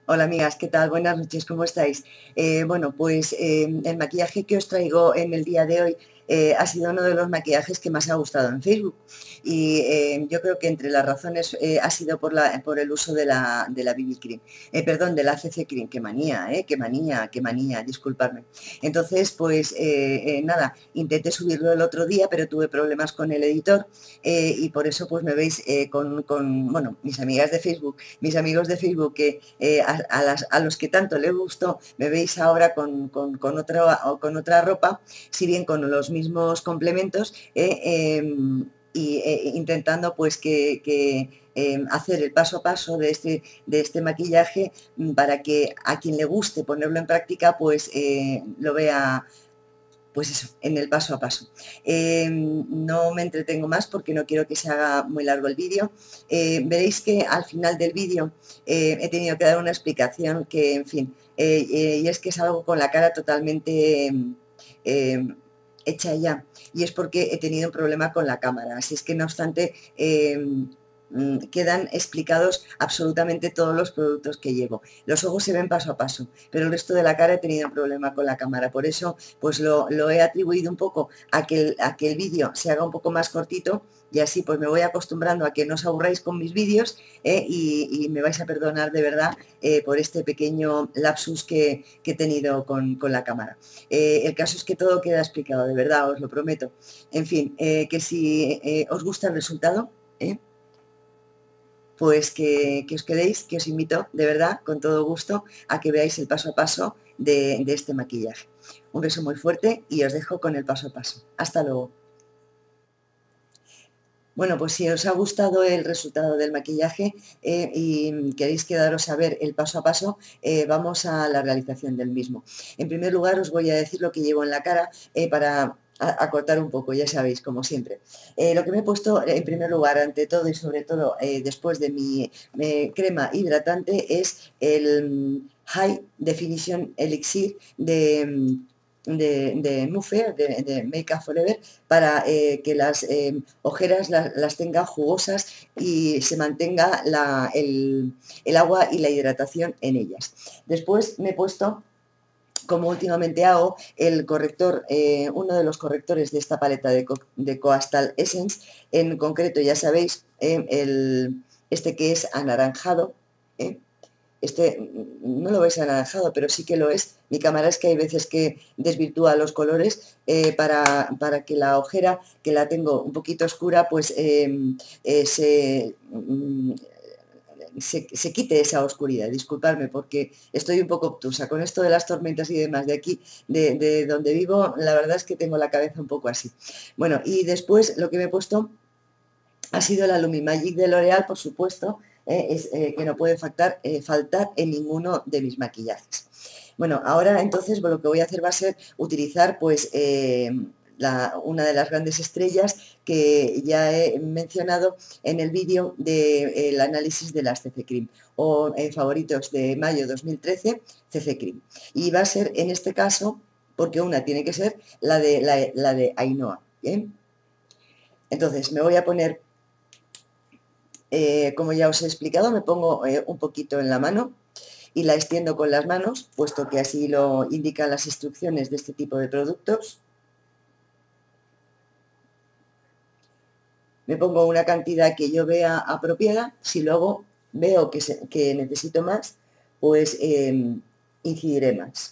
Hola amigas, ¿qué tal? Buenas noches, ¿cómo estáis? Bueno, pues el maquillaje que os traigo en el día de hoy ha sido uno de los maquillajes que más ha gustado en Facebook y yo creo que entre las razones ha sido por el uso de la BB Cream, perdón, de la CC Cream, qué manía, disculpadme. Entonces, pues nada, intenté subirlo el otro día, pero tuve problemas con el editor y por eso pues me veis bueno, mis amigas de Facebook, mis amigos de Facebook que a los que tanto les gustó, me veis ahora con otra ropa, si bien con los mismos complementos, intentando pues hacer el paso a paso de este maquillaje para que a quien le guste ponerlo en práctica pues lo vea pues eso, en el paso a paso. No me entretengo más porque no quiero que se haga muy largo el vídeo. Veréis que al final del vídeo he tenido que dar una explicación que, en fin, y es que es algo con la cara totalmente eh, hecha ya, y es porque he tenido un problema con la cámara, así es que no obstante quedan explicados absolutamente todos los productos que llevo. Los ojos se ven paso a paso, pero el resto de la cara he tenido un problema con la cámara, por eso pues lo he atribuido un poco a que el vídeo se haga un poco más cortito y así pues me voy acostumbrando a que no os aburráis con mis vídeos y me vais a perdonar de verdad por este pequeño lapsus que he tenido con la cámara. El caso es que todo queda explicado, de verdad, os lo prometo. En fin, que si os gusta el resultado, pues que os quedéis, que os invito de verdad, con todo gusto, a que veáis el paso a paso de este maquillaje. Un beso muy fuerte y os dejo con el paso a paso. Hasta luego. Bueno, pues si os ha gustado el resultado del maquillaje y queréis quedaros a ver el paso a paso, vamos a la realización del mismo. En primer lugar, os voy a decir lo que llevo en la cara para acortar un poco, ya sabéis, como siempre. Lo que me he puesto, en primer lugar, ante todo y sobre todo después de mi crema hidratante, es el High Definition Elixir de Nufe, de Make Up Forever, para que las ojeras las tenga jugosas y se mantenga el agua y la hidratación en ellas. Después me he puesto, como últimamente hago, el corrector, uno de los correctores de esta paleta de Coastal Essence, en concreto, ya sabéis, este que es anaranjado. Este no lo veis anaranjado, pero sí que lo es. Mi cámara es que hay veces que desvirtúa los colores para que la ojera, que la tengo un poquito oscura, pues se quite esa oscuridad. Disculpadme porque estoy un poco obtusa. Con esto de las tormentas y demás de aquí, de donde vivo, la verdad es que tengo la cabeza un poco así. Bueno, y después lo que me he puesto ha sido la Lumimagic de L'Oreal, por supuesto, que no puede faltar en ninguno de mis maquillajes. Bueno, ahora entonces lo que voy a hacer va a ser utilizar pues una de las grandes estrellas que ya he mencionado en el vídeo del análisis de las CC Cream o favoritos de mayo 2013 CC Cream. Y va a ser en este caso, porque una tiene que ser la de Ainhoa. ¿Bien? Entonces me voy a poner, como ya os he explicado, me pongo un poquito en la mano y la extiendo con las manos, puesto que así lo indican las instrucciones de este tipo de productos. Me pongo una cantidad que yo vea apropiada. Si luego veo que necesito más, pues incidiré más.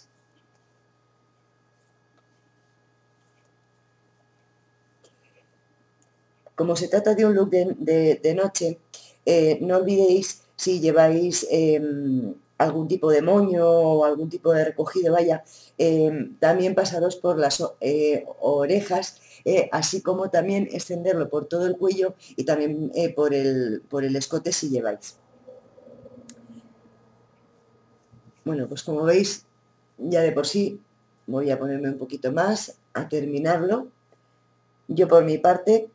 Como se trata de un look de noche, no olvidéis, si lleváis algún tipo de moño o algún tipo de recogido, vaya, también pasaros por las orejas, así como también extenderlo por todo el cuello y también por el escote si lleváis. Bueno, pues como veis, ya de por sí voy a ponerme un poquito más a terminarlo. Yo por mi parte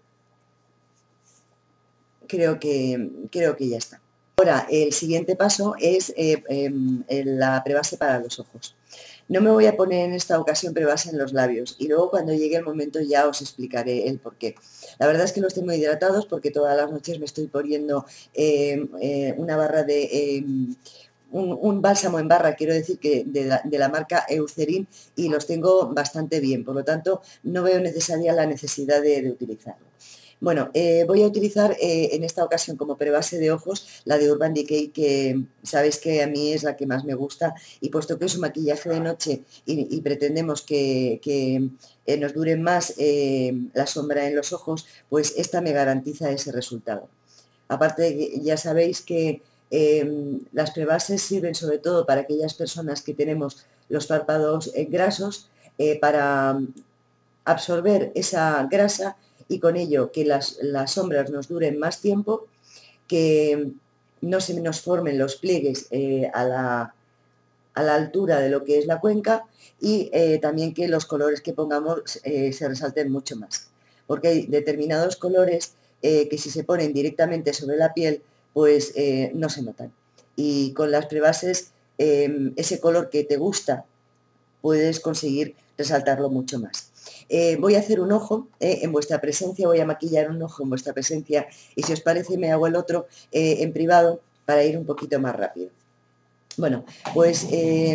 creo que ya está. Ahora, el siguiente paso es la prebase para los ojos. No me voy a poner en esta ocasión prebase en los labios y luego cuando llegue el momento ya os explicaré el por qué. La verdad es que los tengo hidratados porque todas las noches me estoy poniendo una barra un bálsamo en barra, quiero decir que de la marca Eucerin, y los tengo bastante bien, por lo tanto no veo necesaria la necesidad de utilizarlo. Bueno, voy a utilizar en esta ocasión como prebase de ojos la de Urban Decay, que sabéis que a mí es la que más me gusta, y puesto que es un maquillaje de noche y pretendemos que nos dure más la sombra en los ojos, pues esta me garantiza ese resultado. Aparte de que ya sabéis que las prebases sirven sobre todo para aquellas personas que tenemos los párpados grasos, para absorber esa grasa y con ello que las sombras nos duren más tiempo, que no se nos formen los pliegues a la altura de lo que es la cuenca, y también que los colores que pongamos se resalten mucho más. Porque hay determinados colores que si se ponen directamente sobre la piel, pues no se notan. Y con las prebases, ese color que te gusta, puedes conseguir resaltarlo mucho más. Voy a hacer un ojo en vuestra presencia, voy a maquillar un ojo en vuestra presencia, y si os parece me hago el otro en privado para ir un poquito más rápido. Bueno, pues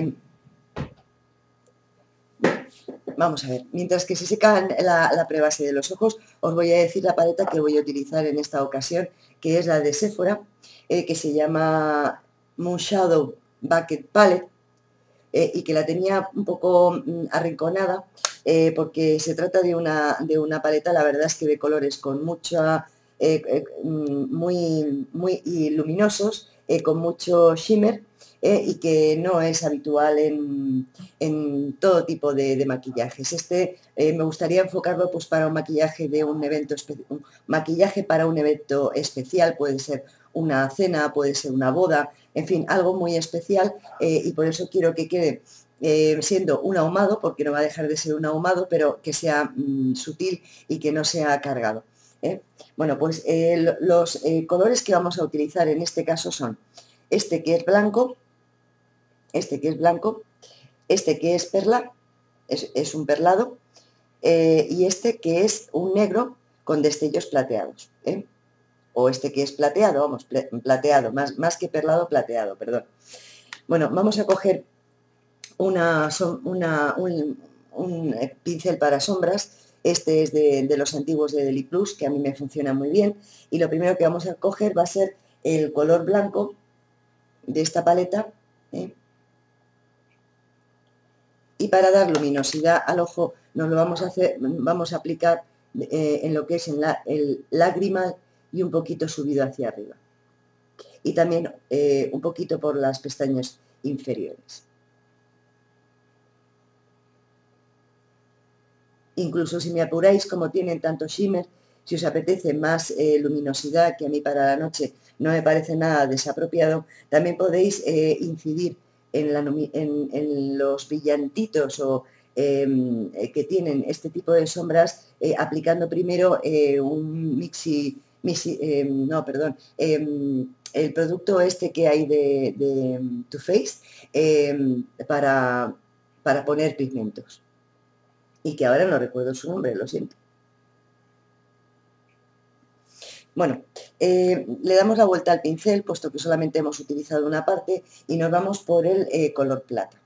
vamos a ver, mientras que se seca la prebase de los ojos, os voy a decir la paleta que voy a utilizar en esta ocasión, que es la de Sephora, que se llama Moon Shadow Bucket Palette, y que la tenía un poco arrinconada, porque se trata de una paleta, la verdad es que de colores con mucha, muy luminosos, con mucho shimmer, y que no es habitual en todo tipo de maquillajes. Me gustaría enfocarlo pues para un maquillaje de un evento, un maquillaje para un evento especial, puede ser una cena, puede ser una boda, en fin, algo muy especial, y por eso quiero que quede siendo un ahumado, porque no va a dejar de ser un ahumado, pero que sea sutil y que no sea cargado. Bueno, pues los colores que vamos a utilizar en este caso son este que es blanco, este que es blanco, este que es perla, es un perlado, y este que es un negro con destellos plateados, o este que es plateado, vamos, plateado, más que perlado, plateado, perdón. Bueno, vamos a coger un pincel para sombras. Este es de los antiguos de Deli Plus, que a mí me funciona muy bien, y lo primero que vamos a coger va a ser el color blanco de esta paleta, y para dar luminosidad al ojo nos lo vamos a aplicar en lo que es el lagrimal y un poquito subido hacia arriba, y también un poquito por las pestañas inferiores. Incluso si me apuráis, como tienen tanto shimmer, si os apetece más luminosidad, que a mí para la noche no me parece nada desapropiado, también podéis incidir en los brillantitos que tienen este tipo de sombras, aplicando primero el producto este que hay de Too Faced, para poner pigmentos, y que ahora no recuerdo su nombre, lo siento. Bueno, le damos la vuelta al pincel, puesto que solamente hemos utilizado una parte, y nos vamos por el color plata.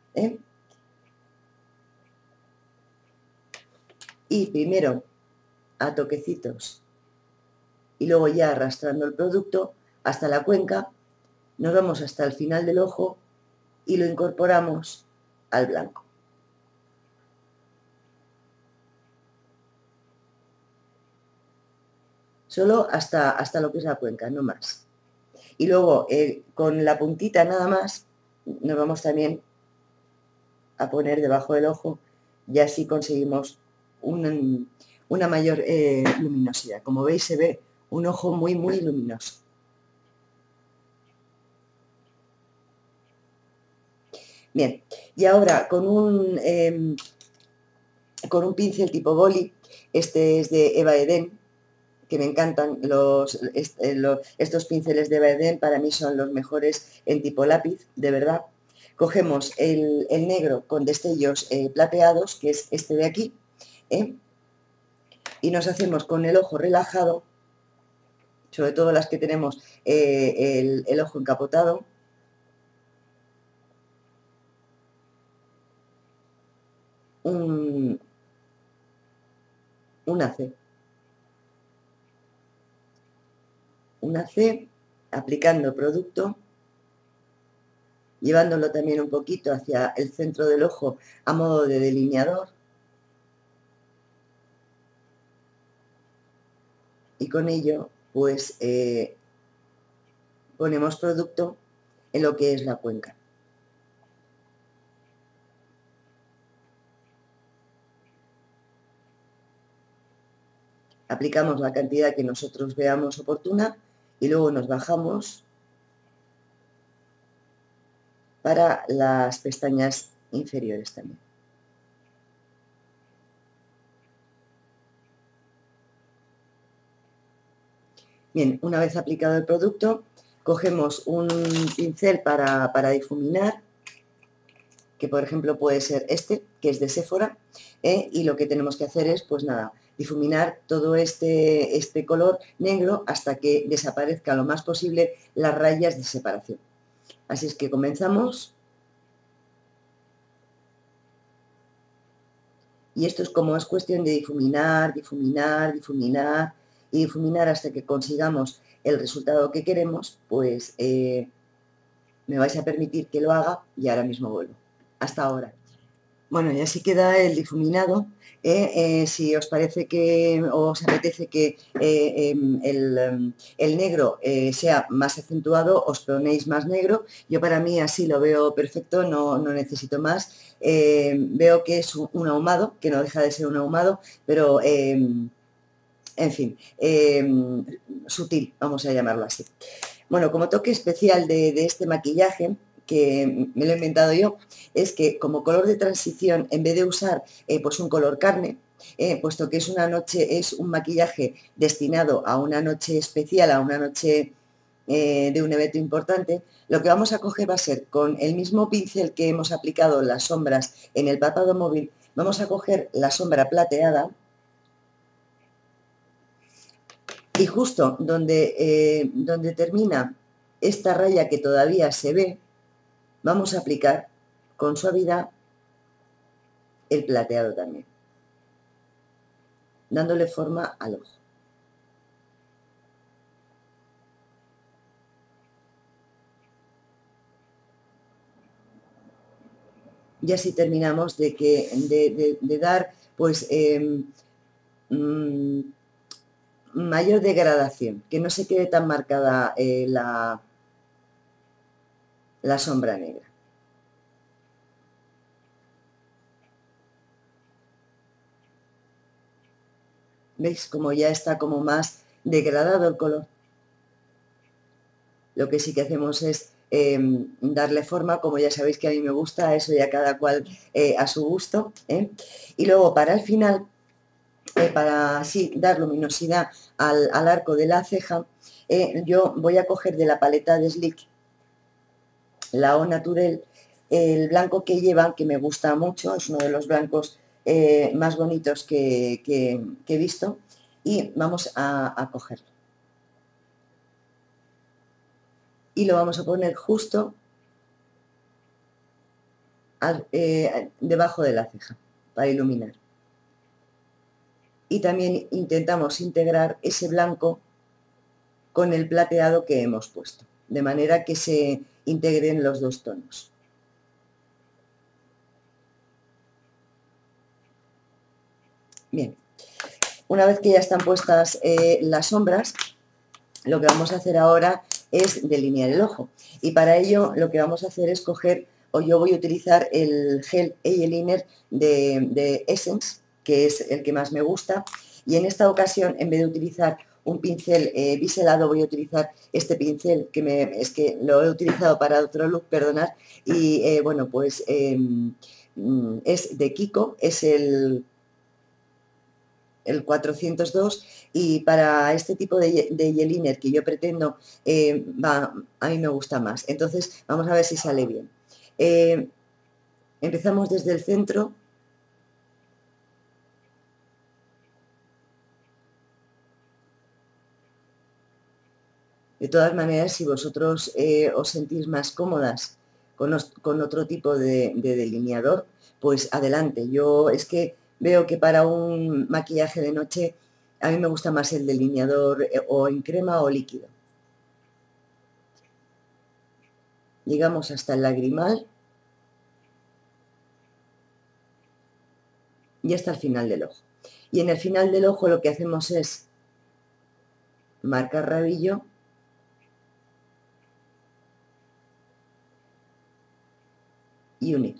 Y primero a toquecitos, y luego ya arrastrando el producto hasta la cuenca, nos vamos hasta el final del ojo y lo incorporamos al blanco. Solo hasta lo que es la cuenca, no más. Y luego con la puntita nada más nos vamos también a poner debajo del ojo, y así conseguimos una mayor luminosidad. Como veis, se ve un ojo muy luminoso. Bien, y ahora con un pincel tipo boli, este es de Eva Eden, que me encantan estos pinceles de Eva Eden, para mí son los mejores en tipo lápiz, de verdad. Cogemos el negro con destellos plateados, que es este de aquí, y nos hacemos con el ojo relajado, sobre todo las que tenemos el ojo encapotado, una C. Una C, aplicando producto, llevándolo también un poquito hacia el centro del ojo a modo de delineador. Y con ello, pues, ponemos producto en lo que es la cuenca. Aplicamos la cantidad que nosotros veamos oportuna y luego nos bajamos para las pestañas inferiores también. Bien, una vez aplicado el producto, cogemos un pincel para difuminar, que por ejemplo puede ser este, que es de Sephora, y lo que tenemos que hacer es, pues nada, difuminar todo este color negro hasta que desaparezca lo más posible las rayas de separación. Así es que comenzamos. Y esto es como es cuestión de difuminar, difuminar, difuminar y difuminar hasta que consigamos el resultado que queremos, pues me vais a permitir que lo haga y ahora mismo vuelvo. Hasta ahora. Bueno, y así queda el difuminado. Si os parece que o os apetece que el negro sea más acentuado, os ponéis más negro. Yo para mí así lo veo perfecto, no necesito más. Veo que es un ahumado, que no deja de ser un ahumado, pero en fin, sutil, vamos a llamarlo así. Bueno, como toque especial de este maquillaje, que me lo he inventado yo, es que como color de transición, en vez de usar pues un color carne, puesto que es una noche, es un maquillaje destinado a una noche especial, a una noche de un evento importante, lo que vamos a coger va a ser con el mismo pincel que hemos aplicado las sombras en el párpado móvil, vamos a coger la sombra plateada y justo donde termina esta raya que todavía se ve, vamos a aplicar con suavidad el plateado también, dándole forma al ojo. Y así terminamos de dar pues mayor degradación, que no se quede tan marcada la sombra negra. ¿Veis? Como ya está como más degradado el color. Lo que sí que hacemos es darle forma, como ya sabéis que a mí me gusta, eso ya cada cual a su gusto. Y luego para el final, para así dar luminosidad al arco de la ceja, yo voy a coger de la paleta de Sleek, la Eau Naturel, el blanco que lleva, que me gusta mucho, es uno de los blancos más bonitos que he visto, y vamos a cogerlo. Y lo vamos a poner justo debajo de la ceja, para iluminar. Y también intentamos integrar ese blanco con el plateado que hemos puesto, de manera que se integren los dos tonos. Bien, una vez que ya están puestas las sombras, lo que vamos a hacer ahora es delinear el ojo. Y para ello lo que vamos a hacer es coger, o yo voy a utilizar el gel eyeliner de Essence, que es el que más me gusta. Y en esta ocasión, en vez de utilizar un pincel biselado, voy a utilizar este pincel, que es que lo he utilizado para otro look, perdonad. Y bueno, pues es de Kiko, es el 402, y para este tipo de eyeliner que yo pretendo, a mí me gusta más. Entonces vamos a ver si sale bien. Empezamos desde el centro. De todas maneras, si vosotros os sentís más cómodas con otro tipo de delineador, pues adelante. Yo es que veo que para un maquillaje de noche a mí me gusta más el delineador o en crema o líquido. Llegamos hasta el lagrimal y hasta el final del ojo. Y en el final del ojo lo que hacemos es marcar rabillo y unir.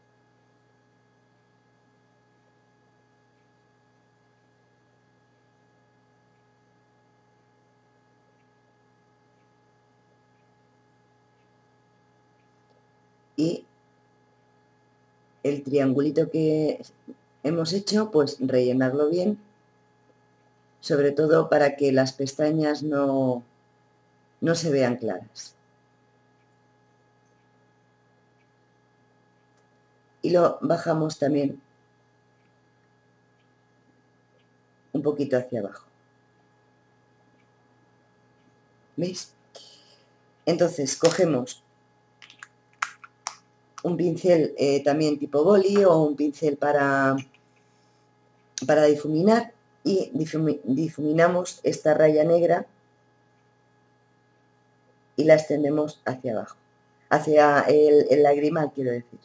Y el triangulito que hemos hecho, pues rellenarlo bien, sobre todo para que las pestañas no se vean claras. Y lo bajamos también un poquito hacia abajo. ¿Veis? Entonces cogemos un pincel también tipo boli o un pincel para difuminar y difuminamos esta raya negra y la extendemos hacia abajo, hacia el lagrimal, quiero decir.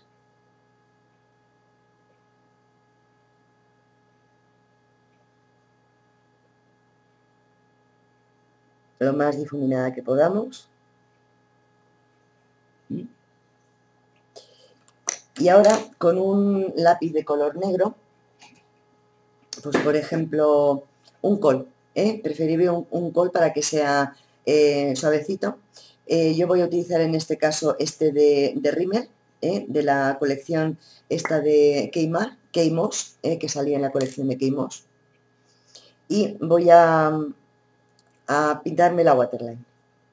Lo más difuminada que podamos. Y ahora con un lápiz de color negro, pues por ejemplo un col, preferible un col para que sea suavecito. Yo voy a utilizar en este caso este de Rimmel, de la colección esta de K-Moss, que salía en la colección de K-Moss. Y voy a pintarme la waterline.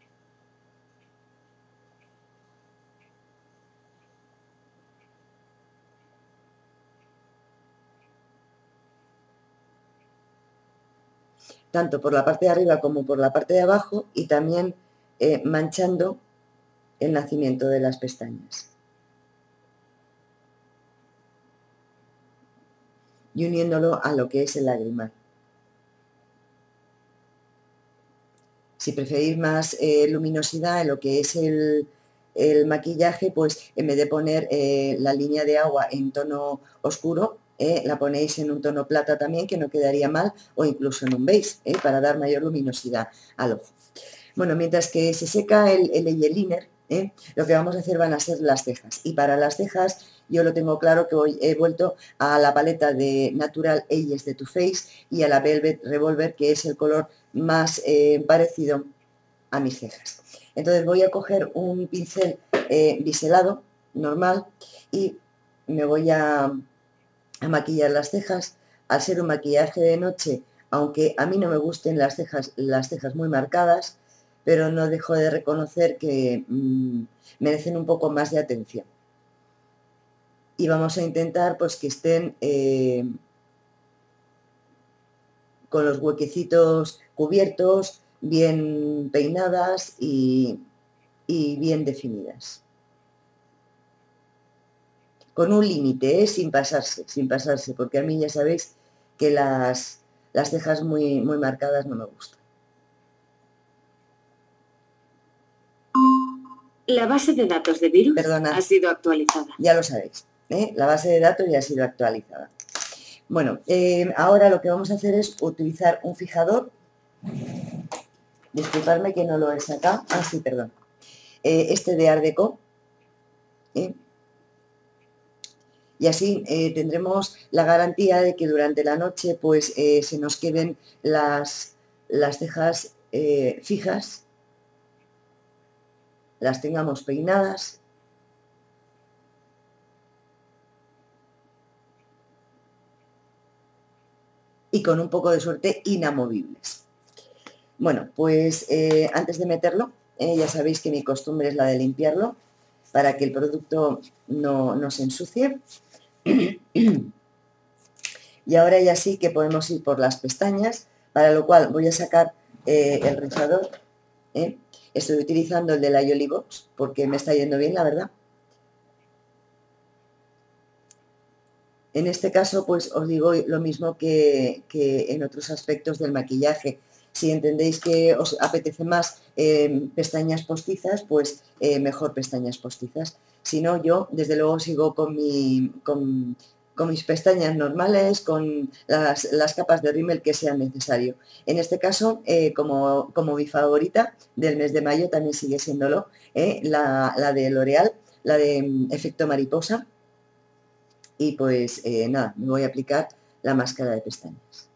Tanto por la parte de arriba como por la parte de abajo, y también manchando el nacimiento de las pestañas. Y uniéndolo a lo que es el lagrimal. Si preferís más luminosidad en lo que es el maquillaje, pues en vez de poner la línea de agua en tono oscuro, la ponéis en un tono plata también, que no quedaría mal, o incluso en un beige, para dar mayor luminosidad al ojo. Bueno, mientras que se seca el eyeliner, lo que vamos a hacer van a ser las cejas. Y para las cejas yo lo tengo claro que hoy he vuelto a la paleta de Natural Ages de Too Faced y a la Velvet Revolver, que es el color más parecido a mis cejas. Entonces voy a coger un pincel biselado, normal, y me voy a maquillar las cejas. Al ser un maquillaje de noche, aunque a mí no me gusten las cejas muy marcadas, pero no dejo de reconocer que merecen un poco más de atención. Y vamos a intentar pues que estén con los huequecitos cubiertos, bien peinadas y bien definidas. Con un límite, sin pasarse, porque a mí ya sabéis que las cejas muy marcadas no me gustan. La base de datos de virus ha sido actualizada. Ya lo sabéis, la base de datos ya ha sido actualizada. Bueno, ahora lo que vamos a hacer es utilizar un fijador. Disculpadme que no lo he sacado. Ah, sí, perdón. Este de Art Deco. Y así tendremos la garantía de que durante la noche pues se nos queden las cejas fijas, las tengamos peinadas y con un poco de suerte inamovibles. Bueno, pues antes de meterlo, ya sabéis que mi costumbre es la de limpiarlo para que el producto no se ensucie. Y ahora ya sí que podemos ir por las pestañas, para lo cual voy a sacar el rizador. Estoy utilizando el de la Yoli Box porque me está yendo bien, la verdad. En este caso, pues os digo lo mismo que en otros aspectos del maquillaje. Si entendéis que os apetece más pestañas postizas, pues mejor pestañas postizas. Si no, yo desde luego sigo con mis pestañas normales, con las capas de rímel que sean necesario. En este caso, como mi favorita del mes de mayo, también sigue siéndolo, la de L'Oreal, la de efecto mariposa. Y pues nada, me voy a aplicar la máscara de pestañas.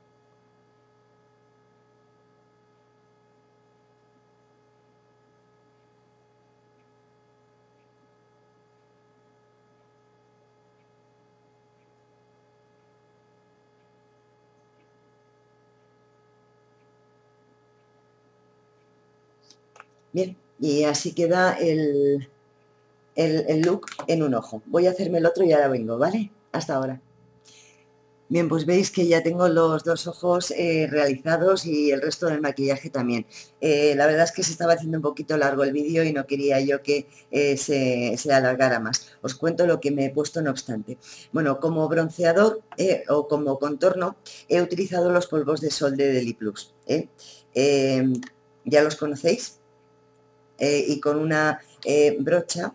Bien, y así queda el look en un ojo. Voy a hacerme el otro y ahora vengo, ¿vale? Hasta ahora. Bien, pues veis que ya tengo los dos ojos realizados y el resto del maquillaje también. La verdad es que se estaba haciendo un poquito largo el vídeo y no quería yo que se alargara más. Os cuento lo que me he puesto no obstante. Bueno, como bronceador o como contorno he utilizado los polvos de sol de Deli Plus. Ya los conocéis y con una brocha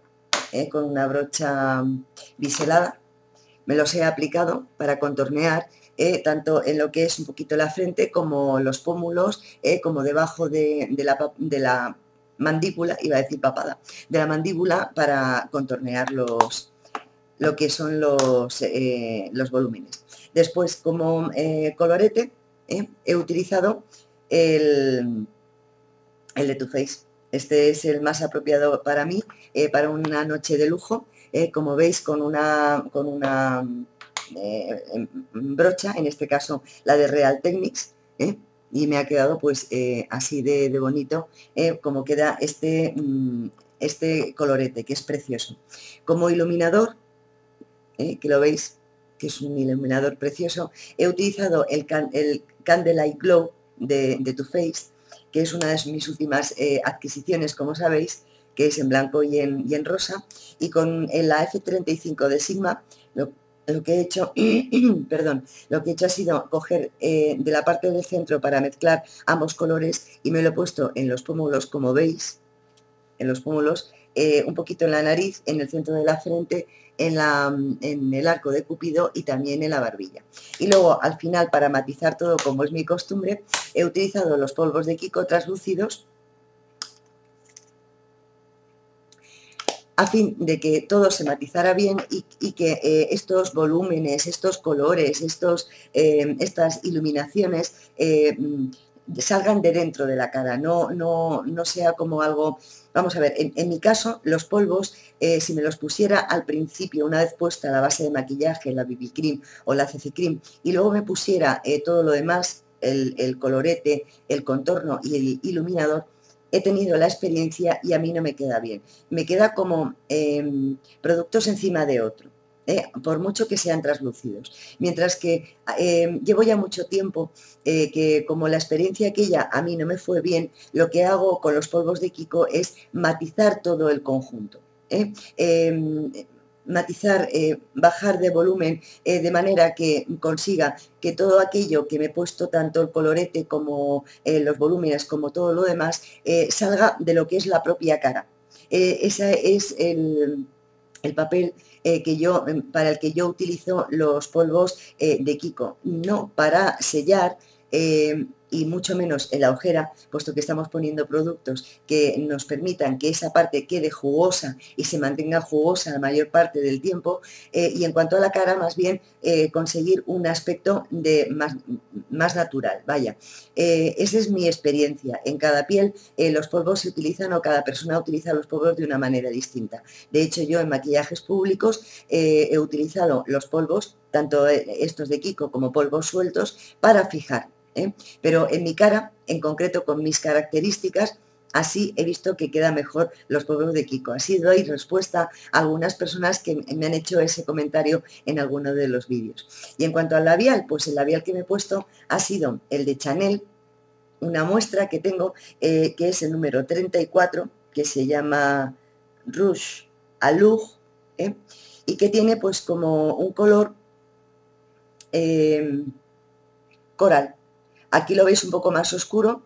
biselada me los he aplicado para contornear tanto en lo que es un poquito la frente como los pómulos, como debajo de la mandíbula, iba a decir papada, de la mandíbula para contornear lo que son los volúmenes. Después, como colorete, he utilizado el de Too Faced. Este es el más apropiado para mí, para una noche de lujo, como veis, con una brocha, en este caso la de Real Techniques, y me ha quedado pues así de bonito, como queda este colorete, que es precioso. Como iluminador, que lo veis, que es un iluminador precioso, he utilizado el Candlelight Glow de Too Faced, que es una de mis últimas adquisiciones, como sabéis, que es en blanco y en rosa, y con la F35 de Sigma, lo que he hecho, perdón, lo que he hecho ha sido coger de la parte del centro para mezclar ambos colores y me lo he puesto en los pómulos, como veis, en los pómulos, un poquito en la nariz, en el centro de la frente, en el arco de Cupido y también en la barbilla. Y luego al final, para matizar todo como es mi costumbre, he utilizado los polvos de Kiko translúcidos a fin de que todo se matizara bien y que estos volúmenes, estos colores, estas iluminaciones salgan de dentro de la cara, no sea como algo. Vamos a ver, en mi caso, los polvos, si me los pusiera al principio, una vez puesta la base de maquillaje, la BB Cream o la CC Cream, y luego me pusiera todo lo demás, el colorete, el contorno y el iluminador, he tenido la experiencia y a mí no me queda bien. Me queda como productos encima de otro. Por mucho que sean translúcidos. Mientras que llevo ya mucho tiempo que como la experiencia aquella a mí no me fue bien, lo que hago con los polvos de Kiko es matizar todo el conjunto. Matizar, bajar de volumen de manera que consiga que todo aquello que me he puesto, tanto el colorete como los volúmenes, como todo lo demás, salga de lo que es la propia cara. Ese es el papel para el que yo utilizo los polvos de Kiko, no para sellar y mucho menos en la ojera, puesto que estamos poniendo productos que nos permitan que esa parte quede jugosa y se mantenga jugosa la mayor parte del tiempo, y en cuanto a la cara, más bien conseguir un aspecto más natural, vaya. Esa es mi experiencia. En cada piel los polvos se utilizan o cada persona utiliza los polvos de una manera distinta. De hecho, yo en maquillajes públicos he utilizado los polvos, tanto estos de Kiko como polvos sueltos, para fijar. Pero en mi cara, en concreto con mis características, así he visto que queda mejor los polvos de Kiko. Así doy respuesta a algunas personas que me han hecho ese comentario en alguno de los vídeos. Y en cuanto al labial, pues el labial que me he puesto ha sido el de Chanel, una muestra que tengo que es el número 34, que se llama Rouge à Lure, y que tiene pues como un color coral. Aquí lo veis un poco más oscuro.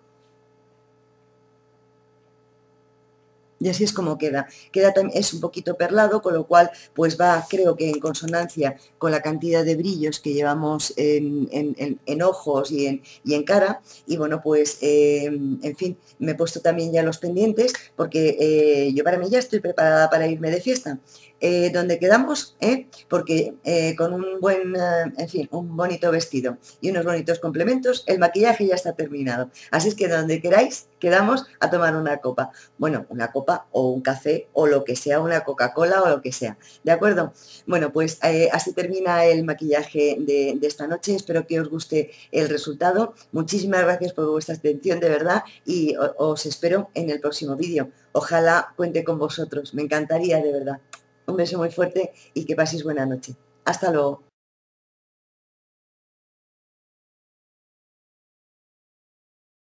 Y así es como queda. Es un poquito perlado, con lo cual pues va, creo que en consonancia con la cantidad de brillos que llevamos en ojos y en cara. Y bueno, pues en fin, me he puesto también ya los pendientes porque yo para mí ya estoy preparada para irme de fiesta. ¿Dónde quedamos? Porque con un buen, en fin, un bonito vestido y unos bonitos complementos, el maquillaje ya está terminado. Así es que donde queráis, quedamos a tomar una copa. Bueno, una copa o un café o lo que sea, una Coca-Cola o lo que sea. ¿De acuerdo? Bueno, pues así termina el maquillaje de esta noche. Espero que os guste el resultado. Muchísimas gracias por vuestra atención, de verdad, y os espero en el próximo vídeo. Ojalá cuente con vosotros. Me encantaría, de verdad. Un beso muy fuerte y que paséis buena noche. Hasta luego.